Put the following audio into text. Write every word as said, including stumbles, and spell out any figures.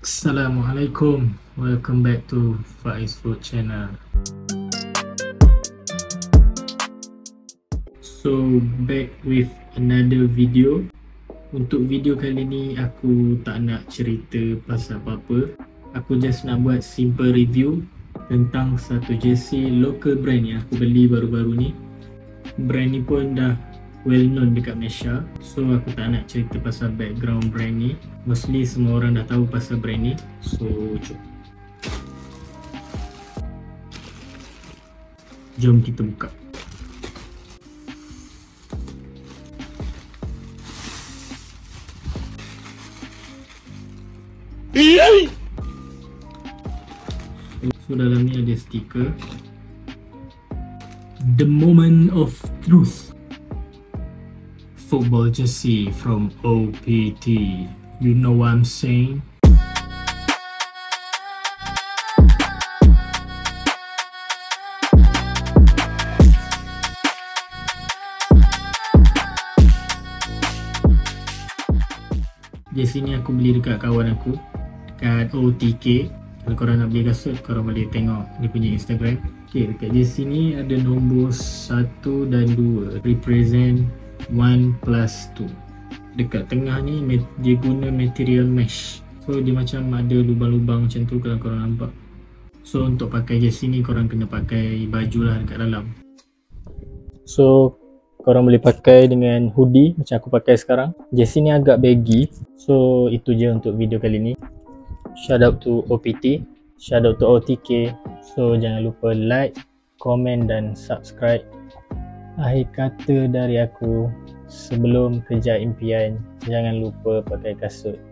Assalamualaikum, welcome back to Faiz Food Channel. So back with another video. Untuk video kali ni aku tak nak cerita pasal apa-apa. Aku just nak buat simple review tentang satu jersey local brand yang aku beli baru-baru ni. Brand ni pun dah well known dekat Malaysia. So aku tak nak cerita pasal background brand ni. Mostly semua orang dah tahu pasal brand ni. So jom Jom kita buka. So dalam ni ada stiker The Moment of Truth football jersey from O P T. You know what I'm saying? Jersey ni aku beli dekat kawan aku dekat O T K. Kalau korang nak beli kasut, korang boleh tengok dia punya Instagram. Okay, dekat jersey ni ada nombor satu dan dua, represent one plus two. Dekat tengah ni dia guna material mesh. So dia macam ada lubang-lubang macam tu kalau korang nampak. So untuk pakai jersey ni korang kena pakai baju lah dekat dalam. So korang boleh pakai dengan hoodie macam aku pakai sekarang. Jersey ni agak baggy. So itu je untuk video kali ni. Shout out to O P T, shout out to O T K. So jangan lupa like, komen dan subscribe. Akhir kata dari aku, sebelum kejar impian, jangan lupa pakai kasut.